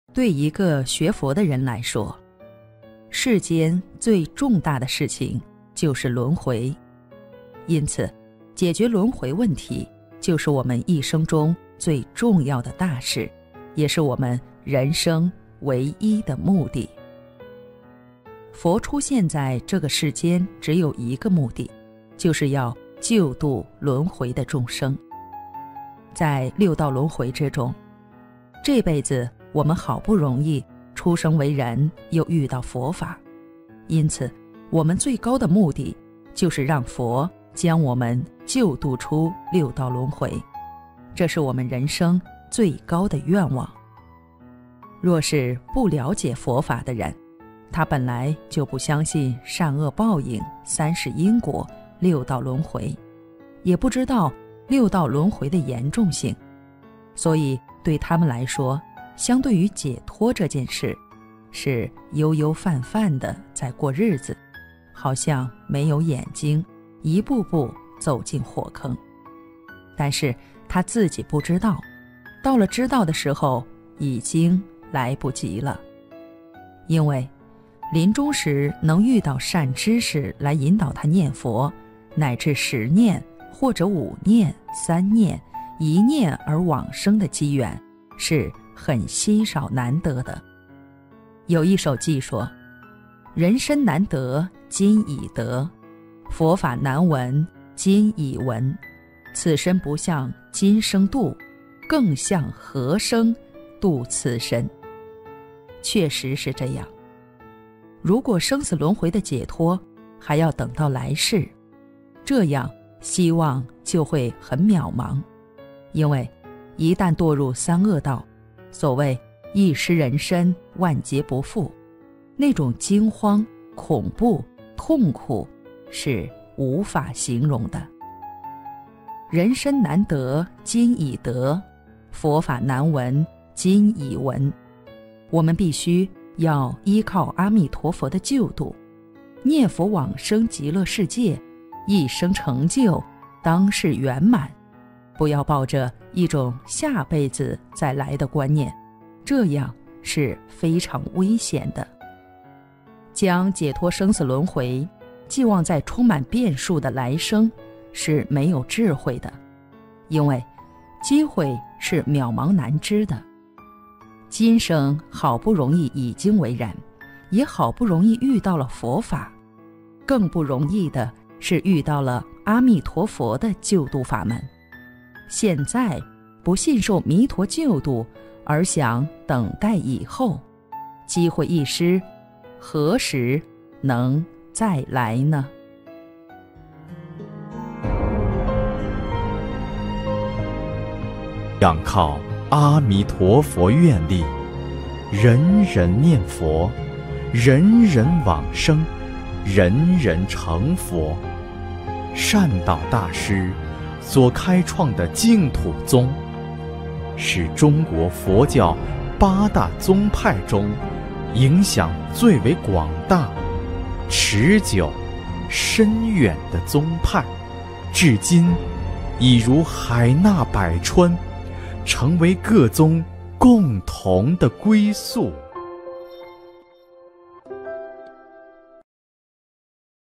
对一个学佛的人来说，世间最重大的事情就是轮回，因此解决轮回问题就是我们一生中最重要的大事，也是我们人生唯一的目的。佛出现在这个世间只有一个目的，就是要救度轮回的众生。在六道轮回之中，这辈子我们好不容易出生为人，又遇到佛法，因此我们最高的目的就是让佛将我们救度出六道轮回，这是我们人生最高的愿望。若是不了解佛法的人，他本来就不相信善恶报应、三世因果、六道轮回，也不知道六道轮回的严重性，所以对他们来说，相对于解脱这件事，是悠悠泛泛的在过日子，好像没有眼睛，一步步走进火坑。但是他自己不知道，到了知道的时候，已经来不及了。因为临终时能遇到善知识来引导他念佛，乃至10念或者5念、3念、1念而往生的机缘，是很稀少难得的。有一首偈说：人身难得今已得，佛法难闻今已闻，此身不向今生度，更向何生度此身。确实是这样，如果生死轮回的解脱还要等到来世，这样希望就会很渺茫。因为一旦堕入三恶道，所谓一失人身，万劫不复，那种惊慌、恐怖、痛苦是无法形容的。人身难得今已得，佛法难闻今已闻。我们必须要依靠阿弥陀佛的救度，念佛往生极乐世界，一生成就，当世圆满。不要抱着一种下辈子再来的观念，这样是非常危险的。将解脱生死轮回寄望在充满变数的来生，是没有智慧的，因为机会是渺茫难知的。今生好不容易已经为人，也好不容易遇到了佛法，更不容易的是遇到了阿弥陀佛的救度法门。现在不信受弥陀救度，而想等待以后，机会一失，何时能再来呢？ 仰靠阿弥陀佛愿力，人人念佛，人人往生，人人成佛。善导大师所开创的净土宗，是中国佛教8大宗派中影响最为广大、持久、深远的宗派，至今已如海纳百川，成为各宗共同的归宿。